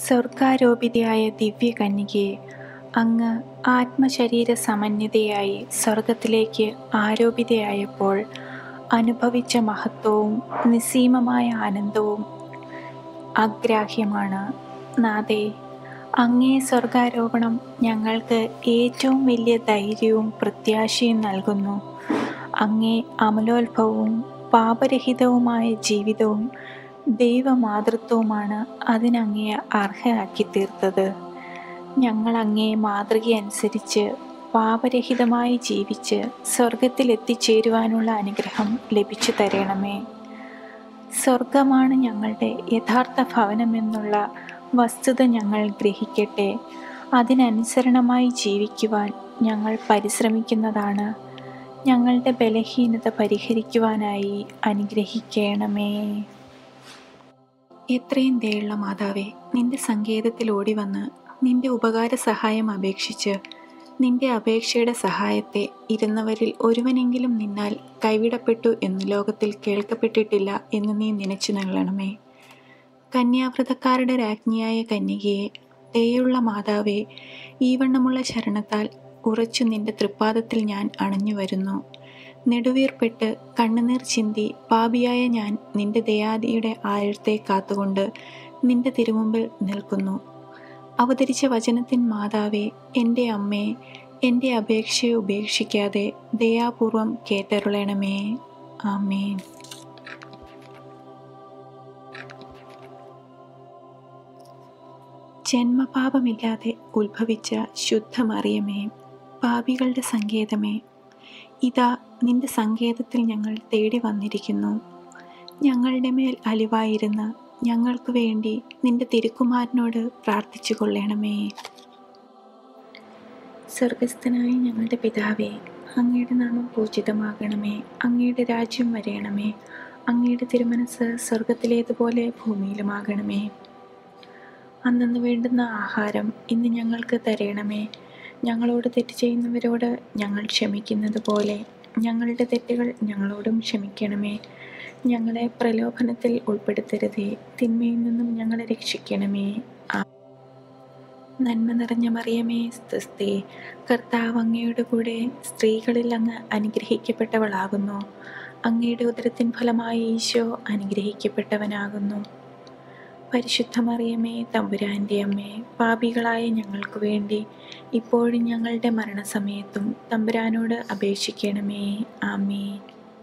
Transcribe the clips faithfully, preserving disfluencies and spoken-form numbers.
സ്വർഗാരോപിതയായ ദിവ്യകന്യകേ, അങ്ങ് ആത്മശരീര സമന്വിതയായി സ്വർഗത്തിലേക്ക് ആരോപിതയായപ്പോൾ അനുഭവിച്ച മഹത്വവും നിസ്സീമമായ ആനന്ദവും അഗ്രാഹ്യമാണ്. നാഥേ, അങ്ങേ സ്വർഗാരോപണം ഞങ്ങൾക്ക് ഏറ്റവും വലിയ ധൈര്യവും പ്രത്യാശയും നൽകുന്നു. അങ്ങേ അമലോത്ഭവവും പാപരഹിതവുമായ ജീവിതവും ദൈവമാതൃത്വവുമാണ് അതിനങ്ങേ അർഹയാക്കി തീർത്തത്. ഞങ്ങൾ അങ്ങേ മാതൃകയനുസരിച്ച് പാപരഹിതമായി ജീവിച്ച് സ്വർഗത്തിൽ എത്തിച്ചേരുവാനുള്ള അനുഗ്രഹം ലഭിച്ചു തരണമേ. സ്വർഗമാണ് ഞങ്ങളുടെ യഥാർത്ഥ ഭവനമെന്നുള്ള വസ്തുത ഞങ്ങൾ ഗ്രഹിക്കട്ടെ. അതിനനുസരണമായി ജീവിക്കുവാൻ ഞങ്ങൾ പരിശ്രമിക്കുന്നതാണ്. ഞങ്ങളുടെ ബലഹീനത പരിഹരിക്കുവാനായി അനുഗ്രഹിക്കണമേ. എത്രയും ദയുള്ള മാതാവേ, നിന്റെ സങ്കേതത്തിൽ ഓടിവന്ന് നിന്റെ ഉപകാര സഹായം അപേക്ഷിച്ച് നിന്റെ അപേക്ഷയുടെ സഹായത്തെ ഇരുന്നവരിൽ ഒരുവനെങ്കിലും നിന്നാൽ കൈവിടപ്പെട്ടു എന്ന് ലോകത്തിൽ കേൾക്കപ്പെട്ടിട്ടില്ല എന്ന് നീ നനച്ചു നല്ലണമേ. കന്യാവ്രതക്കാരുടെ രാജ്ഞിയായ കന്യകയെ, ദയുള്ള മാതാവേ, ഈ വണ്ണമുള്ള ശരണത്താൽ ഉറച്ചു നിന്റെ തൃപ്പാദത്തിൽ ഞാൻ അണഞ്ഞു വരുന്നു. നെടുവീർപ്പെട്ട് കണ്ണുനീർ ചിന്തി പാപിയായ ഞാൻ നിന്റെ ദയാദിയുടെ ആഴത്തെ കാത്തുകൊണ്ട് നിന്റെ തിരുമുമ്പിൽ നിൽക്കുന്നു. അവതരിച്ച വചനത്തിൻ മാതാവേ, എൻ്റെ അമ്മേ, എൻ്റെ അപേക്ഷയെ ഉപേക്ഷിക്കാതെ ദയാപൂർവം കേട്ടരുളണമേ. ആമേൻ. ജന്മപാപമില്ലാതെ ഉത്ഭവിച്ച ശുദ്ധ മറിയമേ, പാപികളുടെ സങ്കേതമേ, ഇതാ നിന്റെ സങ്കേതത്തിൽ ഞങ്ങൾ തേടി വന്നിരിക്കുന്നു. ഞങ്ങളുടെ മേൽ അലിവായിരുന്ന് ഞങ്ങൾക്ക് വേണ്ടി നിന്റെ തിരുക്കുമാരനോട് പ്രാർത്ഥിച്ചു കൊള്ളണമേ. സ്വർഗസ്ഥനായ ഞങ്ങളുടെ പിതാവേ, അങ്ങയുടെ നാമം പൂജിതമാകണമേ. അങ്ങയുടെ രാജ്യം വരയണമേ. അങ്ങയുടെ തിരുമനസ് സ്വർഗത്തിലേതുപോലെ ഭൂമിയിലുമാകണമേ. അന്നന്ന് വേണ്ടുന്ന ആഹാരം ഇന്ന് ഞങ്ങൾക്ക് തരണമേ. ഞങ്ങളോട് തെറ്റ് ചെയ്യുന്നവരോട് ഞങ്ങൾ ക്ഷമിക്കുന്നത് പോലെ ഞങ്ങളുടെ തെറ്റുകൾ ഞങ്ങളോടും ക്ഷമിക്കണമേ. ഞങ്ങളെ പ്രലോഭനത്തിൽ ഉൾപ്പെടുത്തരുതേ, തിന്മയിൽ നിന്നും ഞങ്ങളെ രക്ഷിക്കണമേ. നന്മ നിറഞ്ഞ മറിയമേ, സ്തുതി. കർത്താവ് അങ്ങയുടെ കൂടെ സ്ത്രീകളിൽ അങ്ങ് അനുഗ്രഹിക്കപ്പെട്ടവളാകുന്നു. അങ്ങയുടെ ഉദരത്തിൻ ഫലമായി ഈശോ അനുഗ്രഹിക്കപ്പെട്ടവനാകുന്നു. പരിശുദ്ധ മറിയമേ, തമ്പുരാൻ്റെ അമ്മേ, പാപികളായ ഞങ്ങൾക്ക് വേണ്ടി ഇപ്പോഴും ഞങ്ങളുടെ മരണസമയത്തും തമ്പുരാനോട് അപേക്ഷിക്കണമേ. ആമേൻ.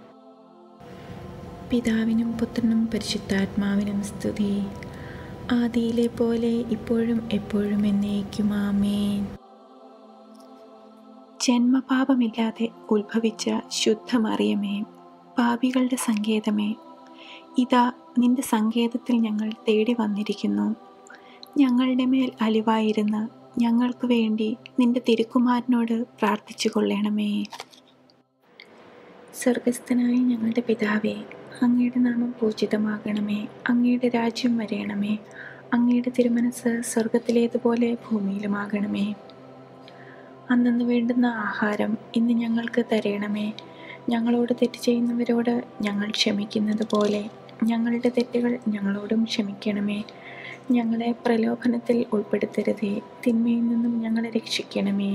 പിതാവിനും പുത്രനും പരിശുദ്ധാത്മാവിനും സ്തുതി. ആദിയിലെ പോലെ ഇപ്പോഴും എപ്പോഴും എന്നേക്കും. ആമേൻ. ജന്മപാപമില്ലാതെ ഉത്ഭവിച്ച ശുദ്ധ മറിയമേ, പാപികളുടെ സങ്കേതമേ, ഇതാ നിന്റെ സങ്കേതത്തിൽ ഞങ്ങൾ തേടി വന്നിരിക്കുന്നു. ഞങ്ങളുടെ മേൽ അലിവായിരുന്ന് ഞങ്ങൾക്ക് വേണ്ടി നിന്റെ തിരുക്കുമാരനോട് പ്രാർത്ഥിച്ചു കൊള്ളണമേ. സ്വർഗസ്ഥനായ ഞങ്ങളുടെ പിതാവേ, അങ്ങയുടെ നാമം പൂജിതമാകണമേ. അങ്ങയുടെ രാജ്യം വരയണമേ. അങ്ങയുടെ തിരുമനസ് സ്വർഗത്തിലേതുപോലെ ഭൂമിയിലുമാകണമേ. അന്നന്ന് വേണ്ടുന്ന ആഹാരം ഇന്ന് ഞങ്ങൾക്ക് തരണമേ. ഞങ്ങളോട് തെറ്റ് ചെയ്യുന്നവരോട് ഞങ്ങൾ ക്ഷമിക്കുന്നത് പോലെ ഞങ്ങളുടെ തെറ്റുകൾ ഞങ്ങളോടും ക്ഷമിക്കണമേ. ഞങ്ങളെ പ്രലോഭനത്തിൽ ഉൾപ്പെടുത്തരുതേ, തിന്മയിൽ നിന്നും ഞങ്ങളെ രക്ഷിക്കണമേ.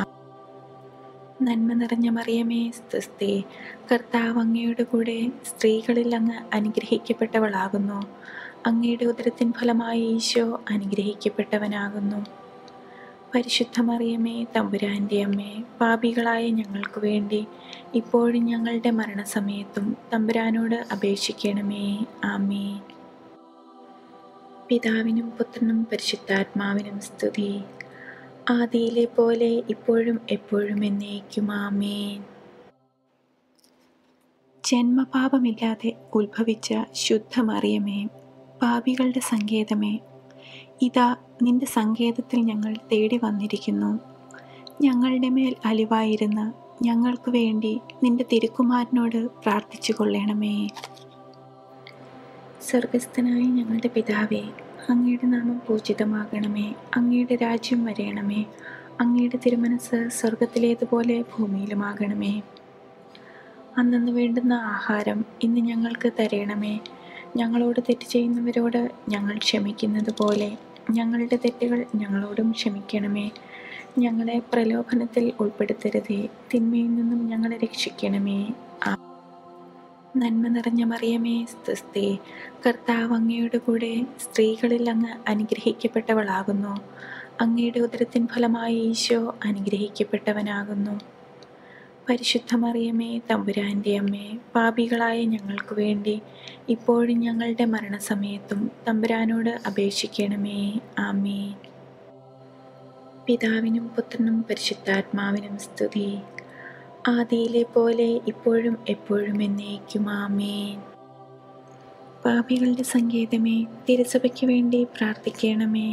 നന്മ നിറഞ്ഞ മറിയമേ, സ്തുതി. കർത്താവ് അങ്ങയുടെ കൂടെ സ്ത്രീകളിൽ അങ്ങ് അനുഗ്രഹിക്കപ്പെട്ടവളാകുന്നു. അങ്ങയുടെ ഉദരത്തിൻ ഫലമായി ഈശോ അനുഗ്രഹിക്കപ്പെട്ടവനാകുന്നു. പരിശുദ്ധ മറിയമേ, തമ്പുരാൻ്റെ അമ്മേ, പാപികളായ ഞങ്ങൾക്ക് വേണ്ടി ഇപ്പോഴും ഞങ്ങളുടെ മരണസമയത്തും തമ്പുരാനോട് അപേക്ഷിക്കണമേ. ആമേൻ. പിതാവിനും പുത്രനും പരിശുദ്ധാത്മാവിനും സ്തുതി. ആദിയിലെ പോലെ ഇപ്പോഴും എപ്പോഴും എന്നേക്കും. ആമേൻ. ജന്മപാപമില്ലാതെ ഉത്ഭവിച്ച ശുദ്ധ മറിയമേ, പാപികളുടെ സങ്കേതമേ, ഇതാ നിന്റെ സങ്കേതത്തിൽ ഞങ്ങൾ തേടി വന്നിരിക്കുന്നു. ഞങ്ങളുടെ മേൽ അലിവായിരുന്ന് ഞങ്ങൾക്ക് വേണ്ടി നിന്റെ തിരുക്കുമാരനോട് പ്രാർത്ഥിച്ചു കൊള്ളണമേ. സ്വർഗസ്ഥനായ ഞങ്ങളുടെ പിതാവേ, അങ്ങയുടെ നാമം പൂജിതമാകണമേ. അങ്ങയുടെ രാജ്യം വരയണമേ. അങ്ങയുടെ തിരുമനസ് സ്വർഗത്തിലേതുപോലെ ഭൂമിയിലുമാകണമേ. അന്നന്ന് വേണ്ടുന്ന ആഹാരം ഇന്ന് ഞങ്ങൾക്ക് തരണമേ. ഞങ്ങളോട് തെറ്റ് ചെയ്യുന്നവരോട് ഞങ്ങൾ ക്ഷമിക്കുന്നത് പോലെ ഞങ്ങളുടെ തെറ്റുകൾ ഞങ്ങളോടും ക്ഷമിക്കണമേ. ഞങ്ങളെ പ്രലോഭനത്തിൽ ഉൾപ്പെടുത്തരുതേ, തിന്മയിൽ നിന്നും ഞങ്ങളെ രക്ഷിക്കണമേ. നന്മ നിറഞ്ഞ മറിയമേ, സ്തുതി. കർത്താവ് അങ്ങയുടെ കൂടെ സ്ത്രീകളിൽ അങ്ങ് അനുഗ്രഹിക്കപ്പെട്ടവളാകുന്നു. അങ്ങയുടെ ഉദരത്തിൻ ഫലമായി ഈശോ അനുഗ്രഹിക്കപ്പെട്ടവനാകുന്നു. പരിശുദ്ധ മറിയമേ, തമ്പുരാൻ്റെ അമ്മേ, പാപികളായ ഞങ്ങൾക്ക് വേണ്ടി ഇപ്പോഴും ഞങ്ങളുടെ മരണസമയത്തും തമ്പുരാനോട് അപേക്ഷിക്കണമേ. ആമേൻ. പിതാവിനും പുത്രനും പരിശുദ്ധാത്മാവിനും സ്തുതി. ആദിയിലെ പോലെ ഇപ്പോഴും എപ്പോഴും എന്നേക്കും. ആമേൻ. പാപികളുടെ സങ്കേതമേ, തിരുസഭയ്ക്ക് വേണ്ടി പ്രാർത്ഥിക്കണമേ.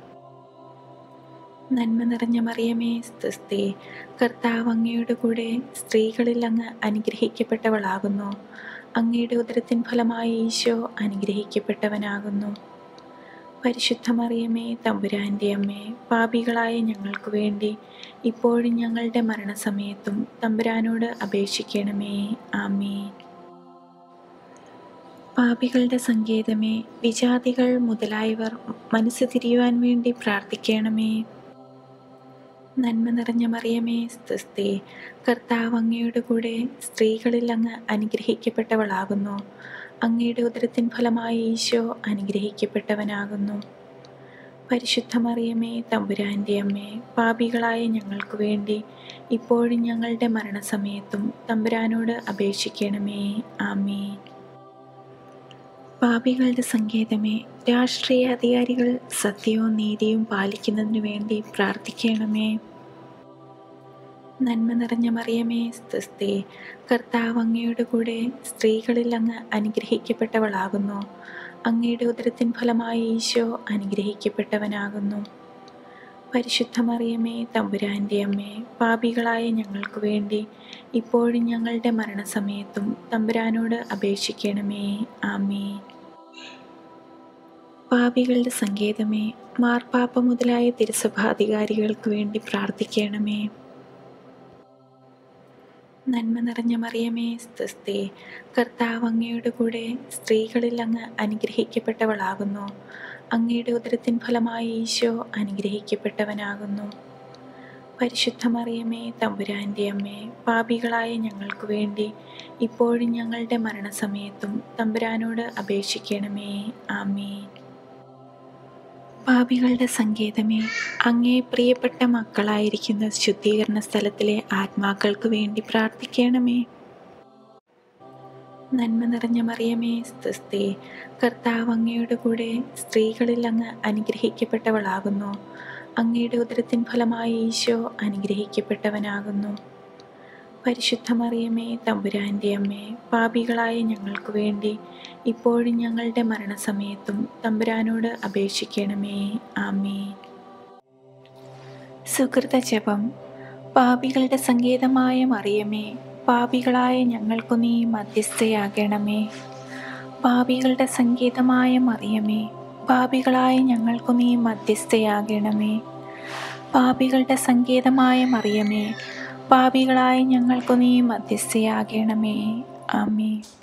നന്മ നിറഞ്ഞ മറിയമേ, സ്തുതി. കർത്താവ് അങ്ങയുടെ കൂടെ സ്ത്രീകളിൽ അങ്ങ് അനുഗ്രഹിക്കപ്പെട്ടവളാകുന്നു. അങ്ങയുടെ ഉദരത്തിൻ ഫലമായി ഈശോ അനുഗ്രഹിക്കപ്പെട്ടവനാകുന്നു. പരിശുദ്ധ മറിയമേ, തമ്പുരാൻ്റെ അമ്മേ, പാപികളായ ഞങ്ങൾക്ക് വേണ്ടി ഇപ്പോഴും ഞങ്ങളുടെ മരണസമയത്തും തമ്പുരാനോട് അപേക്ഷിക്കണമേ. ആമേൻ. പാപികളുടെ സങ്കേതമേ, വിജാതികൾ മുതലായവർ മനസ്സ് തിരിയുവാൻ വേണ്ടി പ്രാർത്ഥിക്കണമേ. നന്മ നിറഞ്ഞ മറിയമേ, സ്തുതി. കർത്താവ് അങ്ങയുടെ കൂടെ സ്ത്രീകളിൽ അങ്ങ് അനുഗ്രഹിക്കപ്പെട്ടവളാകുന്നു. അങ്ങയുടെ ഉദരത്തിൻ ഫലമായി ഈശോ അനുഗ്രഹിക്കപ്പെട്ടവനാകുന്നു. പരിശുദ്ധ മറിയമേ, തമ്പുരാൻ്റെ അമ്മേ, പാപികളായ ഞങ്ങൾക്ക് വേണ്ടി ഇപ്പോഴും ഞങ്ങളുടെ മരണസമയത്തും തമ്പുരാനോട് അപേക്ഷിക്കണമേ. ആമേൻ. പാപികളുടെ സങ്കേതമേ, രാഷ്ട്രീയ അധികാരികൾ സത്യവും നീതിയും പാലിക്കുന്നതിനു വേണ്ടി പ്രാർത്ഥിക്കണമേ. നന്മ നിറഞ്ഞ മറിയമേ, സ്തുതി. കർത്താവ് അങ്ങയുടെ കൂടെ സ്ത്രീകളിൽ അങ്ങ് അനുഗ്രഹിക്കപ്പെട്ടവളാകുന്നു. അങ്ങയുടെ ഉദരത്തിൻ ഫലമായി ഈശോ അനുഗ്രഹിക്കപ്പെട്ടവനാകുന്നു. പരിശുദ്ധ മറിയമേ, തമ്പുരാൻ്റെ അമ്മേ, പാപികളായ ഞങ്ങൾക്ക് വേണ്ടി ഇപ്പോഴും ഞങ്ങളുടെ മരണസമയത്തും തമ്പുരാനോട് അപേക്ഷിക്കണമേ. ആമേൻ. പാപികളുടെ സങ്കേതമേ, മാർപ്പാപ്പ മുതലായ തിരുസഭാധികാരികൾക്ക് വേണ്ടി പ്രാർത്ഥിക്കണമേ. നന്മ നിറഞ്ഞ മറിയമേ, സ്തുതി. കർത്താവ് അങ്ങയുടെ കൂടെ സ്ത്രീകളിൽ അങ്ങ് അനുഗ്രഹിക്കപ്പെട്ടവളാകുന്നു. അങ്ങയുടെ ഉദരത്തിൻ ഫലമായി ഈശോ അനുഗ്രഹിക്കപ്പെട്ടവനാകുന്നു. പരിശുദ്ധ മറിയമേ, തമ്പുരാൻ്റെ അമ്മേ, പാപികളായ ഞങ്ങൾക്ക് വേണ്ടി ഇപ്പോഴും ഞങ്ങളുടെ മരണസമയത്തും തമ്പുരാനോട് അപേക്ഷിക്കണമേ. ആമേൻ. പാപികളുടെ സങ്കേതമേ, അങ്ങേ പ്രിയപ്പെട്ട മക്കളായിരിക്കുന്ന ശുദ്ധീകരണ സ്ഥലത്തിലെ ആത്മാക്കൾക്ക് വേണ്ടി പ്രാർത്ഥിക്കണമേ. നന്മ നിറഞ്ഞ മറിയമേ, സ്തുതി. കർത്താവ് അങ്ങയുടെ കൂടെ സ്ത്രീകളിൽ അങ്ങ് അനുഗ്രഹിക്കപ്പെട്ടവളാകുന്നു. അങ്ങയുടെ ഉദരത്തിൻ ഫലമായി ഈശോ അനുഗ്രഹിക്കപ്പെട്ടവനാകുന്നു. പരിശുദ്ധ മറിയമേ, തമ്പുരാൻ്റെ അമ്മേ, പാപികളായ ഞങ്ങൾക്ക് വേണ്ടി ഇപ്പോഴും ഞങ്ങളുടെ മരണസമയത്തും തമ്പുരാനോട് അപേക്ഷിക്കണമേ. ആമേൻ. സുകൃത ജപം. പാപികളുടെ സങ്കേതമായ മറിയമേ, പാപികളായ ഞങ്ങൾക്കു നീ മധ്യസ്ഥയാകണമേ. പാപികളുടെ സങ്കേതമായ മറിയമേ, പാപികളായ ഞങ്ങൾക്കു നീ മധ്യസ്ഥയാകണമേ. പാപികളുടെ സങ്കേതമായ മറിയമേ, പാപികളായ ഞങ്ങൾക്കു നീ മധ്യസ്ഥയാകണമേ. ആമേൻ.